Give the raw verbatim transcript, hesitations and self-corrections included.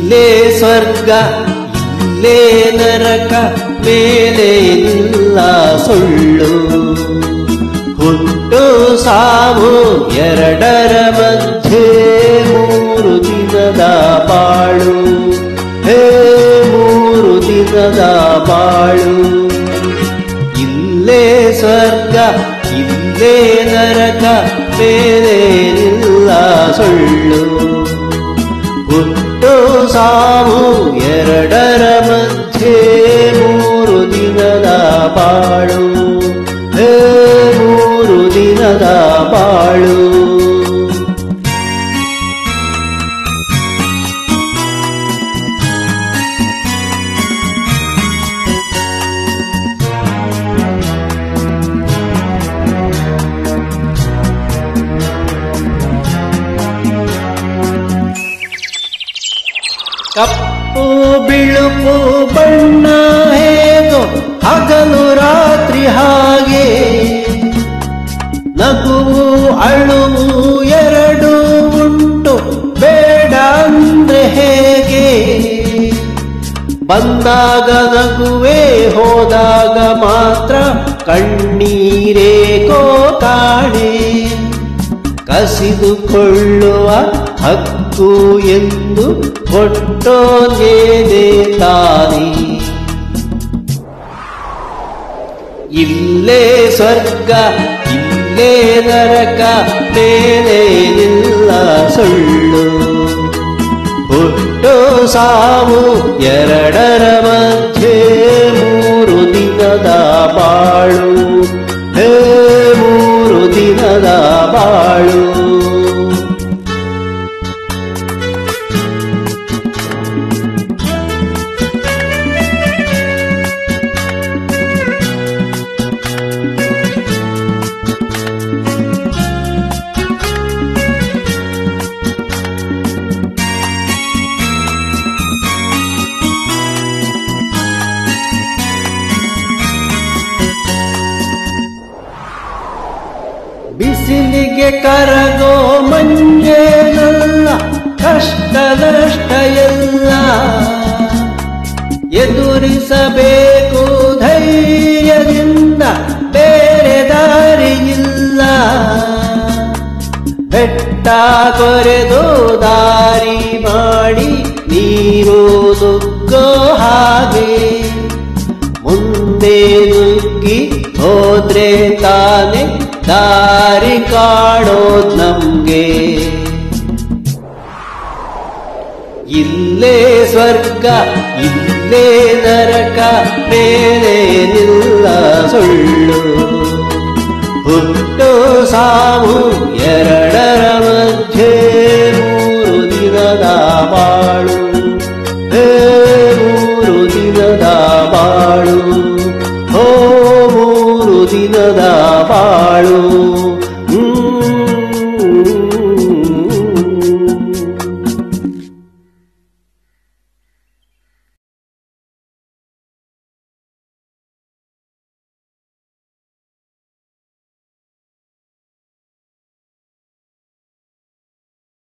ಇಲ್ಲೇ ಸ್ವರ್ಗ ಇಲ್ಲೇ ನರಕ ಮೇಲೆ ಇಲ್ಲ ಸುಳ್ಳು. ಹುಟ್ಟು ಸಾವು ಎರಡರ ಮಧ್ಯೆ ಮೂರು ದಿನದ ಬಾಳು. ಹೇ ಮೂರು ದಿನದ ಬಾಳು. ಇಲ್ಲೇ ಸ್ವರ್ಗ ಇಲ್ಲೇ ನರಕ ಮೇಲೆ ಇಲ್ಲ ಸುಳ್ಳು. ಹುಟ್ಟು ಸಾವು ಎರಡರ ಮಧ್ಯೆ ಮೂರು ದಿನದ ಬಾಳು. ಹೇ ಮೂರು ದಿನದ ಬಾಳು. ಕಪ್ಪು ಬಿಳುಪು ಬಣ್ಣ ಹೇಗೋ ಹಗಲು ರಾತ್ರಿ ಹಾಗೆ. ನಗುವು ಅಳುವು ಎರಡು ಉಂಟು ಬೇಡ ಅಂದ್ರೆ ಹೇಗೆ. ಬಂದಾಗ ನಗುವೆ ಹೋದಾಗ ಮಾತ್ರ ಕಣ್ಣೀರೇಕೋ ಕಾಣೆ. ಕಸಿದುಕೊಳ್ಳುವ ಹಕ್ಕು ಎಂದು ಕೊಟ್ಟೋನೇನೆ ತಾನೇ. ಇಲ್ಲೇ ಸ್ವರ್ಗ ಇಲ್ಲೇ ನರಕ ಮೇಲೆ ಇಲ್ಲ ಸುಳ್ಳು. ಹುಟ್ಟು ಸಾವು ಎರಡರ ಮಧ್ಯೆ ಮೂರು ದಿನದ ಬಾಳು. ಹೇ ಮೂರು ದಿನದ ಬಾಳು. ಬಿಸಿಲಿಗೆ ಕರಗೋ ಮಂಜೇನಲ್ಲ ಕಷ್ಟ ನಷ್ಟ ಎಲ್ಲ. ಎದುರಿಸಬೇಕು ಧೈರ್ಯದಿಂದ ಬೇರೆ ದಾರಿಯಿಲ್ಲ. ಬೆಟ್ಟ ಕೊರೆದು ದಾರಿ ಮಾಡಿ ನೀರು ನುಗ್ಗೋ ಹಾಗೆ. ಮುಂದೆ ನುಗ್ಗಿ ಹೋದ್ರೆ ತಾನೆ ದಾರಿ ಕಾಣೋದ್ ನಮ್ಗೆ. ಇಲ್ಲೇ ಸ್ವರ್ಗ ಇಲ್ಲೇ ನರಕ ಮೇಲೆ ನಿಲ್ಲ ಸುಳ್ಳು. ಹುಟ್ಟು ಸಾವು ಎರಡರ ಮಧ್ಯೆ ಮೂರು ದಿನದ ಬಾಳು. ಹೇ ಮೂರು ದಿನದ ಬಾಳು. ಓ ಮೂರು ದಿನದ ಬಾಳು.